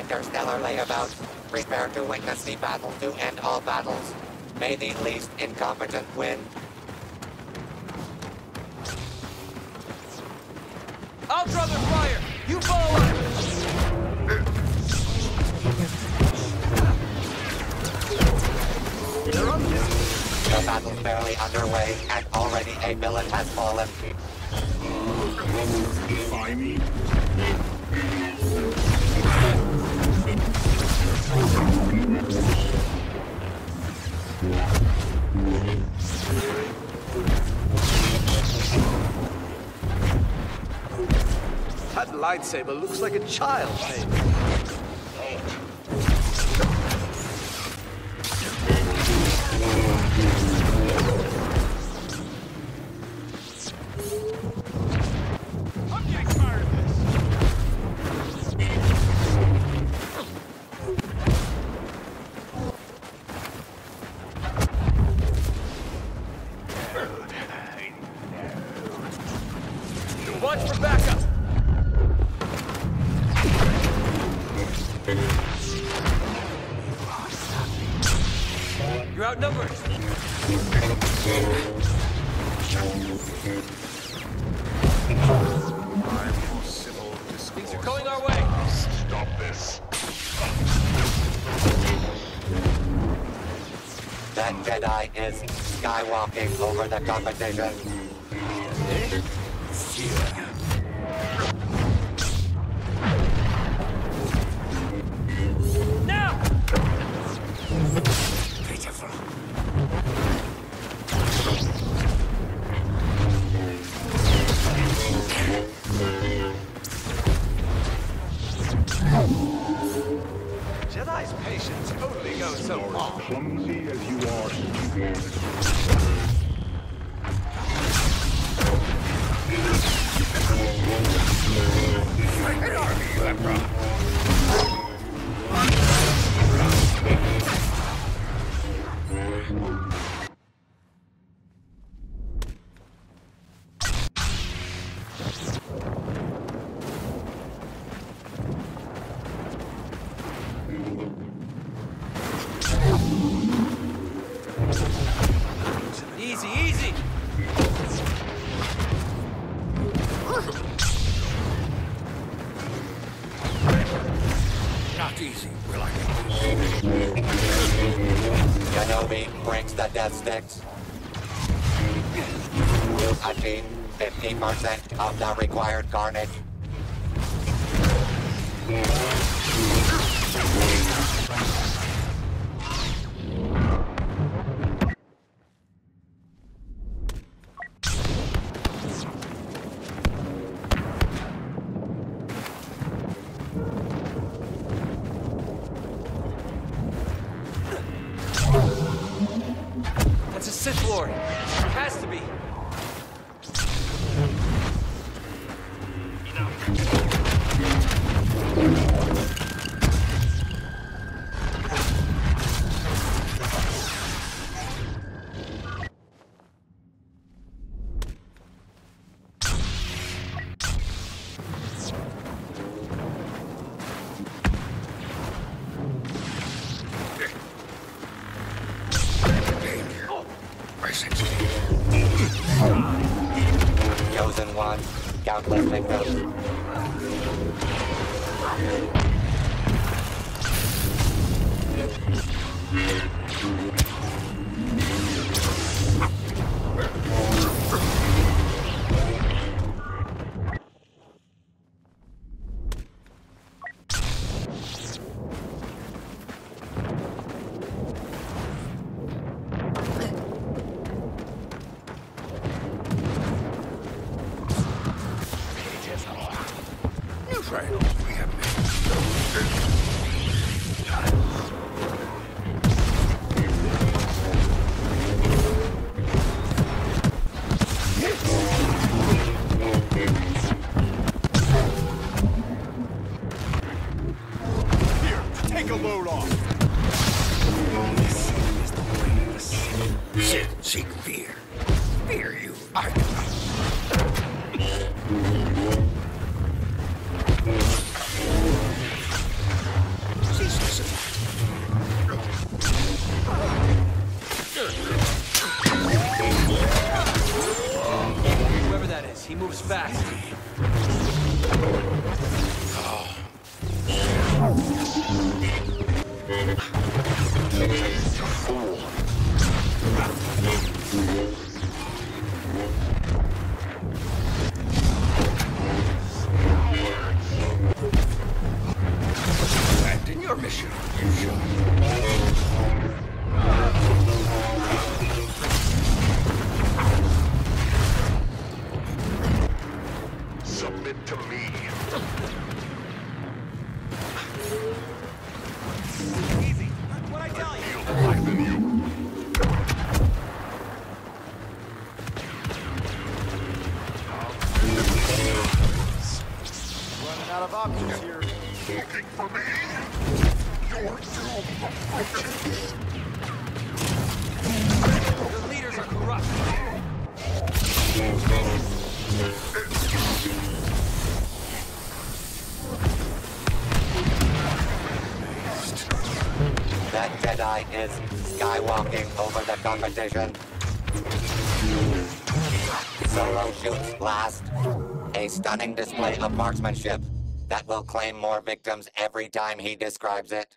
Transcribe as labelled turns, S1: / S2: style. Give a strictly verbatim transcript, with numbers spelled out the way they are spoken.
S1: interstellar layabout. Prepare to witness the battle to end all battles. May the least incompetent win.
S2: I'll draw their fire! You follow up! They're up there.
S1: The battle's barely underway, and already a villain has fallen.
S3: Defy me?
S2: That lightsaber looks like a child made. Watch for backup! You're outnumbered! Things are going our way!
S3: Stop this.
S1: That Jedi is skywalking over the competition.
S2: Now!
S3: Pitiful.
S2: Jedi's patience totally goes so long.
S3: Clumsy as you are. An army you have brought.
S2: Easy, easy!
S3: Not easy, will I?
S1: Kenobi brings the death sticks. You achieve fifty percent of the required carnage.
S2: That's a Sith Lord. Has to be.
S1: Chosen one, countless victims.
S3: We have Here, take a load off. This is the way of the Sith. Sith seek fear. Fear you, I do not.
S2: He moves fast.
S3: Abandon your mission, you should. Submit to me.
S2: Easy. What I tell you?
S3: Feel life in you.
S2: Running out of options here.
S3: Looking for me? You're too approaches.
S2: The leaders are corrupt.
S1: That Jedi is skywalking over the competition. Solo shoots blast. A stunning display of marksmanship that will claim more victims every time he describes it.